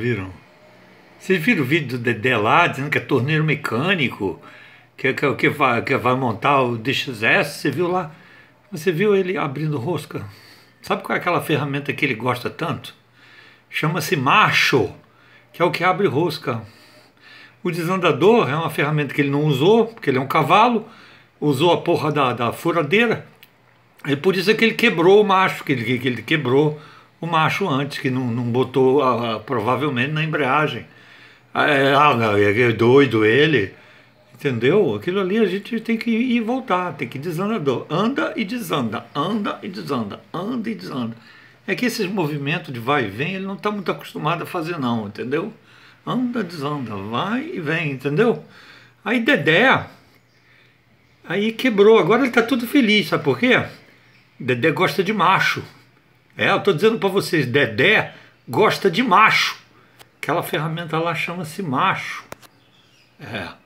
viram? Vocês viram o vídeo do Dedé lá, dizendo que é torneiro mecânico, que vai montar o DXS? Você viu lá? Você viu ele abrindo rosca? Sabe qual é aquela ferramenta que ele gosta tanto? Chama-se macho, que é o que abre rosca. O desandador é uma ferramenta que ele não usou, porque ele é um cavalo, usou a porra da furadeira, e por isso é que ele quebrou o macho, que ele quebrou o macho antes, que não botou provavelmente na embreagem. É doido ele, entendeu? Aquilo ali a gente tem que ir e voltar, tem que ir desandador. Anda e desanda, anda e desanda, anda e desanda. É que esses movimentos de vai e vem, ele não está muito acostumado a fazer não, entendeu? Anda, desanda, vai e vem, entendeu? Aí Dedé, aí quebrou, agora ele está tudo feliz, sabe por quê? Dedé gosta de macho. Eu estou dizendo para vocês, Dedé gosta de macho. Aquela ferramenta lá chama-se macho. É.